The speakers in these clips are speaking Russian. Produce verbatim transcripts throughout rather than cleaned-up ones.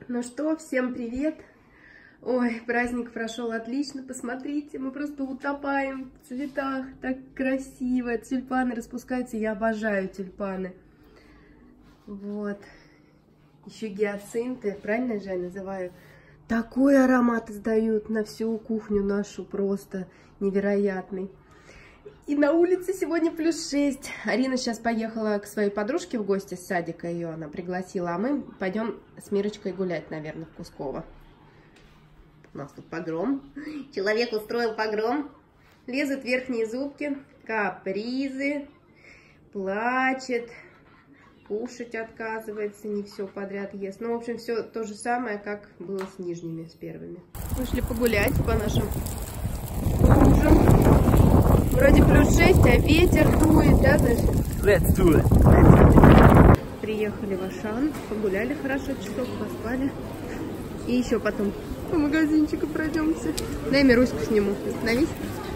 Ну что, всем привет! Ой, праздник прошел отлично, посмотрите, мы просто утопаем в цветах, так красиво, тюльпаны распускаются, я обожаю тюльпаны. Вот, еще гиацинты, правильно же я называю? Такой аромат издают на всю кухню нашу, просто невероятный. И на улице сегодня плюс шесть. Арина сейчас поехала к своей подружке в гости с садика, ее она пригласила, а мы пойдем с Мирочкой гулять, наверное, в Кусково. У нас тут погром. Человек устроил погром. Лезут верхние зубки, капризы, плачет, кушать отказывается, не все подряд ест. Ну, в общем, все то же самое, как было с нижними, с первыми. Вышли погулять по нашим лужам. Вроде плюс шесть, а ветер дует, да, Саша? Let's do it. Приехали в Ашан, погуляли хорошо, часок поспали. И еще потом по магазинчику пройдемся. Дай Мируську сниму. Остановись.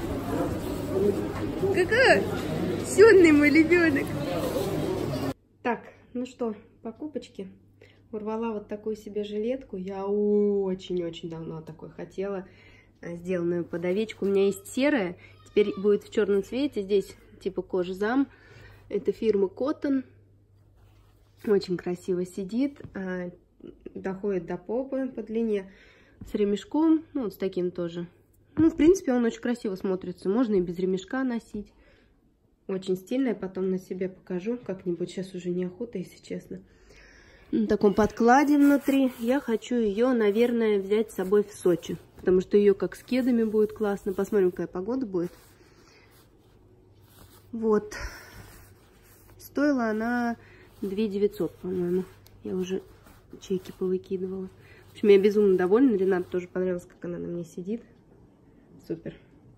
Какой сённый мой ребенок. Так, ну что, покупочки. Урвала вот такую себе жилетку. Я очень-очень давно такой хотела. Сделанную под овечку. У меня есть серая. Теперь будет в черном цвете. Здесь типа кожзам. Это фирма Cotton. Очень красиво сидит. Доходит до попы по длине. С ремешком. Ну, вот с таким тоже. Ну, в принципе, он очень красиво смотрится. Можно и без ремешка носить. Очень стильная. Потом на себе покажу как-нибудь. Сейчас уже неохота, если честно. На таком подкладе внутри. Я хочу ее, наверное, взять с собой в Сочи. Потому что ее как с кедами будет классно. Посмотрим, какая погода будет. Вот. Стоила она две тысячи девятьсот, по-моему. Я уже чеки повыкидывала. В общем, я безумно довольна. Ренату тоже понравилось, как она на мне сидит. Супер.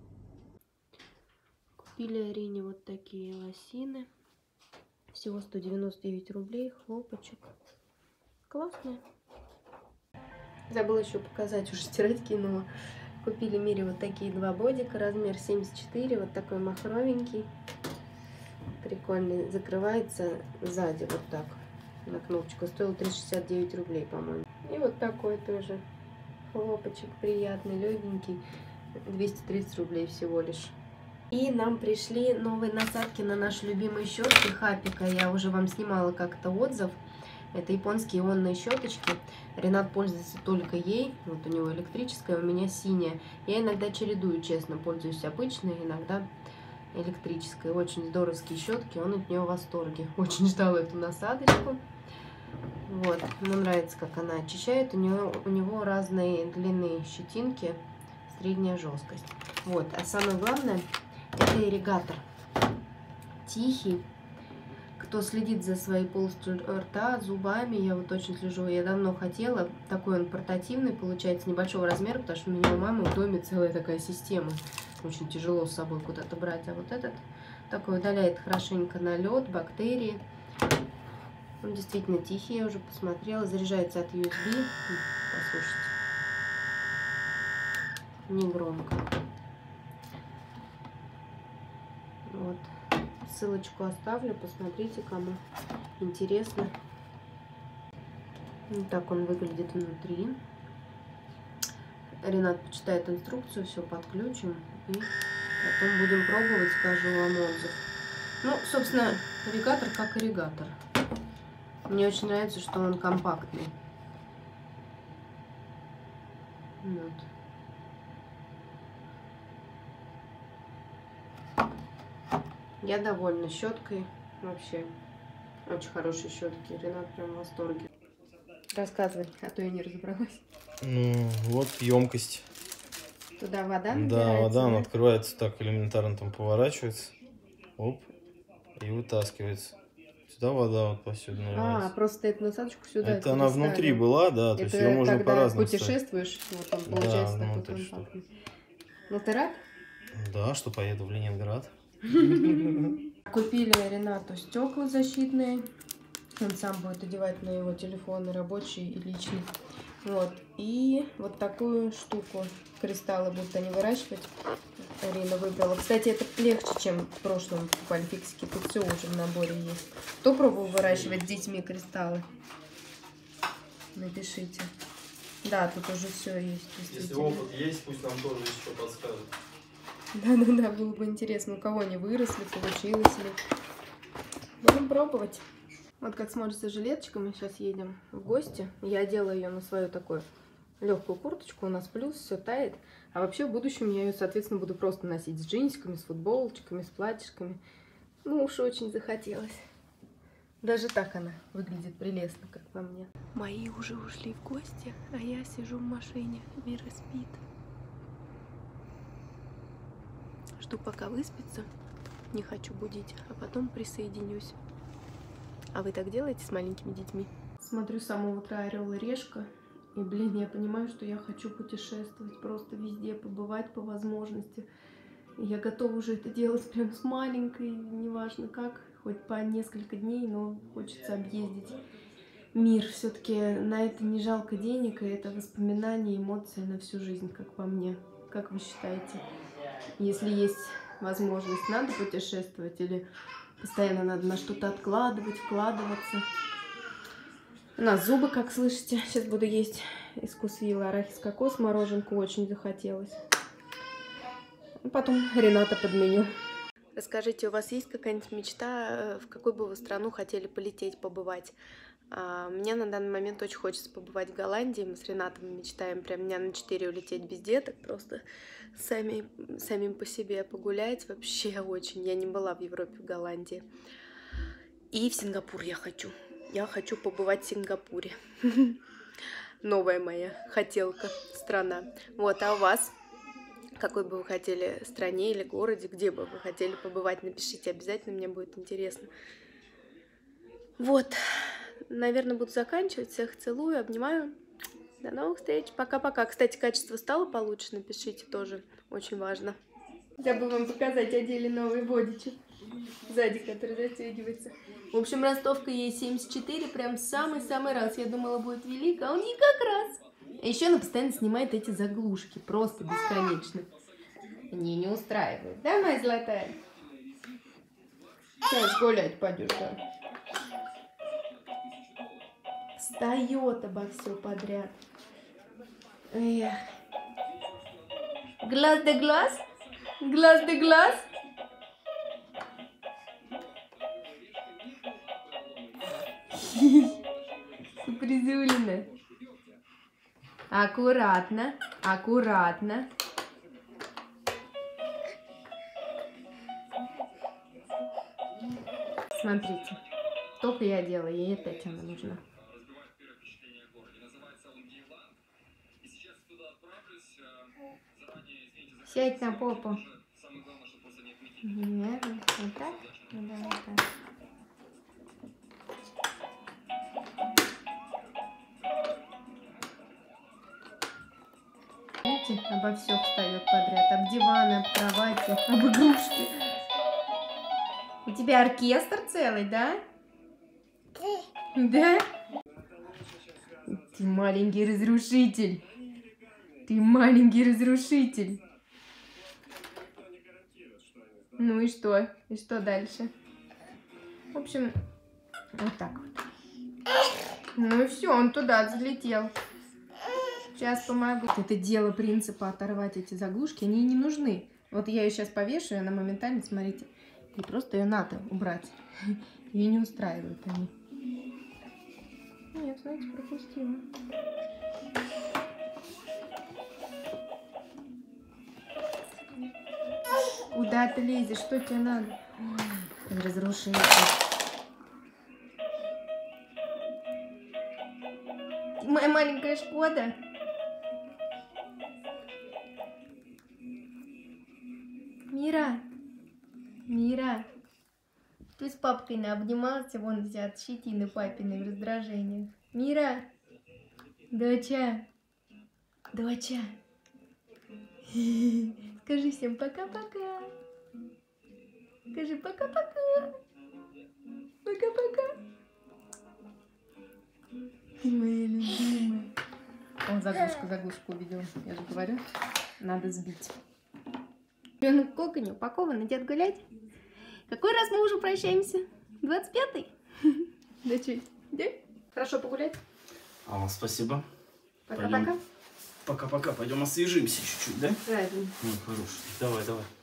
Купили Арине вот такие лосины. Всего сто девяносто девять рублей. Хлопочек. Классные. Забыла еще показать, уже стирать кинула. Купили Мире вот такие два бодика, размер семьдесят четыре, вот такой махровенький. Прикольный. Закрывается сзади вот так, на кнопочку. Стоил триста шестьдесят девять рублей, по-моему. И вот такой тоже хлопочек приятный, легенький. двести тридцать рублей всего лишь. И нам пришли новые насадки на наши любимые щетки Хапика. Я уже вам снимала как-то отзыв. Это японские ионные щеточки. Ренат пользуется только ей. Вот у него электрическая, у меня синяя. Я иногда чередую, честно, пользуюсь обычной, иногда электрической. Очень здоровские щетки, он от нее в восторге. Очень ждал эту насадочку. Вот, мне нравится, как она очищает. У него, у него разные длины щетинки, средняя жесткость. Вот, а самое главное, это ирригатор. Тихий. Кто следит за своей полостью рта, зубами, я вот очень слежу, я давно хотела. Такой он портативный, получается, небольшого размера, потому что у меня у мамы в доме целая такая система. Очень тяжело с собой куда-то брать. А вот этот такой удаляет хорошенько налет, бактерии. Он действительно тихий, я уже посмотрела. Заряжается от ю эс би. Послушайте. Не громко. Вот. Ссылочку оставлю, посмотрите, кому интересно. Вот так он выглядит внутри. Ренат почитает инструкцию, все подключим. И потом будем пробовать, скажу вам отзыв. Ну, собственно, ирригатор как ирригатор. Мне очень нравится, что он компактный. Вот. Я довольна щеткой. Вообще, очень хорошие щетки. Ренат прям в восторге. Рассказывай, а то я не разобралась. Ну, вот емкость. Туда вода набирается? Да, вода, да? Она открывается так, элементарно там поворачивается. Оп, и вытаскивается. Сюда вода вот повсюду наливается. А, просто эту насадочку сюда. Это она внутри была, да, то это есть ее можно по-разному путешествуешь, вот он получается да, такой компактный. Ну ты рад? Да, что поеду в Ленинград. Купили Ренату стекла защитные. Он сам будет одевать на его телефоны рабочий и личный. Вот. И вот такую штуку. Кристаллы будут они выращивать. Арина выбрала. Кстати, это легче, чем в прошлом покупали фиксики. Тут все уже в наборе есть. Кто пробовал выращивать с детьми кристаллы? напишите. Да, тут уже все есть. Если опыт есть, пусть нам тоже еще подскажут. Да-да-да, было бы интересно, у кого они выросли, получилось ли. Будем пробовать. Вот как смотрится жилеточка, мы сейчас едем в гости. Я одела ее на свою такую легкую курточку, у нас плюс, все тает. А вообще в будущем я ее, соответственно, буду просто носить с джинсиками, с футболочками, с платьишками. Ну уж очень захотелось. Даже так она выглядит прелестно, как по мне. Мои уже ушли в гости, а я сижу в машине. Мира спит. Жду, пока выспится. Не хочу будить, а потом присоединюсь. А вы так делаете с маленькими детьми? Смотрю с самого утра «Орел и решка». И, блин, я понимаю, что я хочу путешествовать, просто везде побывать по возможности. И я готова уже это делать прям с маленькой, неважно как, хоть по несколько дней, но хочется объездить мир. Все-таки на это не жалко денег, и это воспоминания, эмоции на всю жизнь, как по мне. Как вы считаете? Если есть возможность, надо путешествовать или постоянно надо на что-то откладывать, вкладываться? У нас зубы, как слышите. Сейчас буду есть из вкусвилла арахис-кокос, мороженку очень захотелось. Потом Рената подменю. Расскажите, у вас есть какая-нибудь мечта, в какую бы вы страну хотели полететь, побывать? А, мне на данный момент очень хочется побывать в Голландии. Мы с Ренатом мечтаем прям дня на четыре улететь без деток, просто сами, самим по себе погулять. Вообще очень. Я не была в Европе, в Голландии. И в Сингапур я хочу. Я хочу побывать в Сингапуре. Новая моя хотелка, страна. Вот, а у вас? Какой бы вы хотели стране или городе, где бы вы хотели побывать, напишите обязательно, мне будет интересно. Вот, наверное, буду заканчивать. Всех целую, обнимаю. До новых встреч. Пока-пока. Кстати, качество стало получше, напишите тоже, очень важно. Забыла вам показать, одели новый бодичек сзади, который застегивается. В общем, ростовка ей семьдесят четыре, прям самый-самый раз. Я думала, будет велик, а он не как раз. А еще она постоянно снимает эти заглушки, просто бесконечно. Мне не устраивает. Да, моя золотая? Сейчас гулять пойдешь, да? Встает обо все подряд. Эх. Глаз да глаз? Глаз да глаз? Призулина. Аккуратно, аккуратно. Смотрите, только я делаю, ей эта тема нужна. Сядь на попу. Нет, вот так? Ну, да, вот так. Видите, обо все встает подряд. Об диваны, об кровати, об игрушки. У тебя оркестр целый, да? Да? Ты маленький разрушитель. Ты маленький разрушитель. Ну и что? И что дальше? В общем, вот так вот. Ну и все, он туда залетел. Сейчас помогу. Это дело принципа оторвать эти заглушки. Они не нужны. Вот я ее сейчас повешу, и она моментально, смотрите. И просто ее надо убрать. Ее не устраивают они. Нет, знаете, пропустила. Куда ты лезешь? Что тебе надо? Разрушитель. Моя маленькая Шкода. Мира. Мира. Ты с папкой наобнимался, вон взят щетины папины в раздражениях. Мира. Доча. Доча. Скажи всем пока-пока. Скажи пока-пока. Пока-пока. Ты моя любимая. Он заглушку, заглушку увидел. Я же говорю, надо сбить. Ребенок в коконе упакован, идет гулять. Какой раз мы уже прощаемся? двадцать пятый? Да что, да? Хорошо погулять? А, спасибо. Пока-пока. Пока-пока. Пойдем освежимся чуть-чуть, да? Правильно. Ну, хорош. Давай, давай.